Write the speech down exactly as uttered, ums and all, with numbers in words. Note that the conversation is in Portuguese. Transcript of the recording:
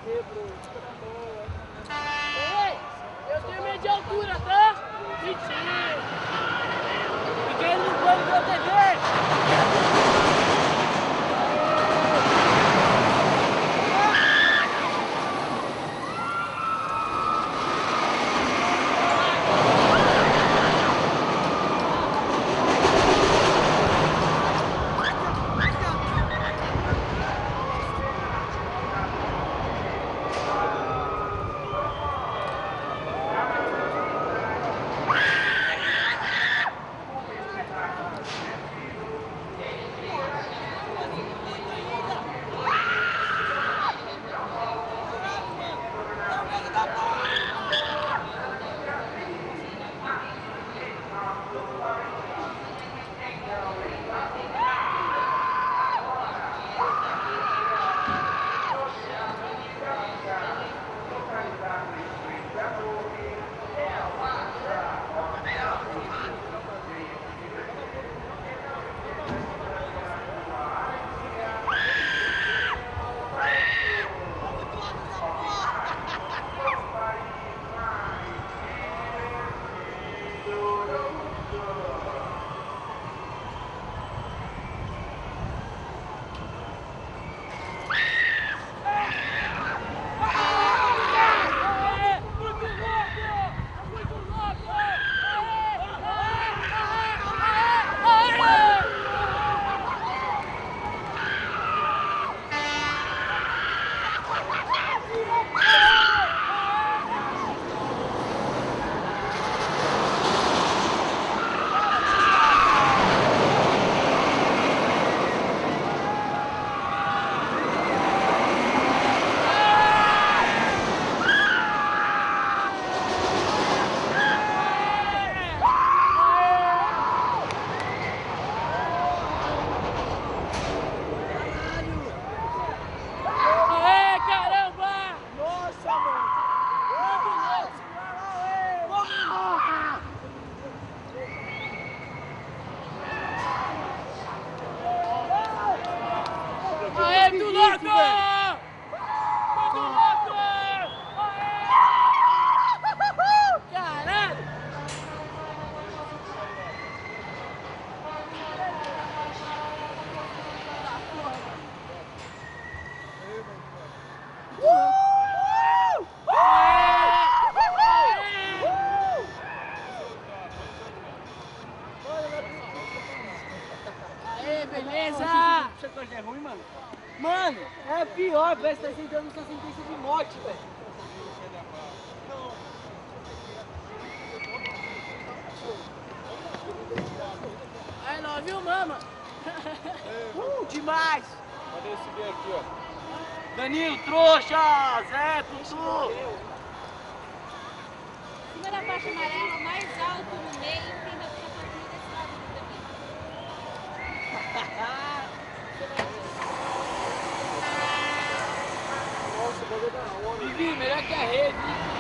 Quebrou. Ei, eu tenho medo de altura, tá? Mentira. Fiquei no plano da T V. Beleza! Você acha que é ruim, mano? Mano, é pior, parece que tá sentando sua sentença de morte, velho. I love you, mama! uh, demais! Cadê esse B aqui, ó? Danilo, trouxa! Zé, Tutu! Cima da faixa amarela, mais alto no meio, tem da sua família desse lado aqui também. Nossa, o bagulho da hora. Vivi, melhor que a rede.